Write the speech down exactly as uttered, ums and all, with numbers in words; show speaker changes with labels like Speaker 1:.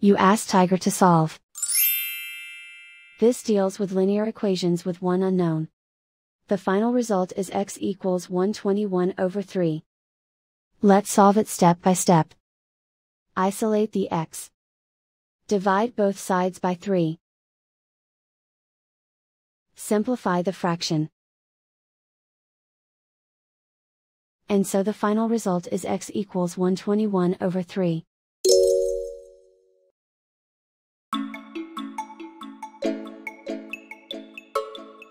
Speaker 1: You ask Tiger to solve. This deals with linear equations with one unknown. The final result is x equals one hundred twenty-one over three. Let's solve it step by step. Isolate the x. Divide both sides by three. Simplify the fraction. And so the final result is x equals one hundred twenty-one over three.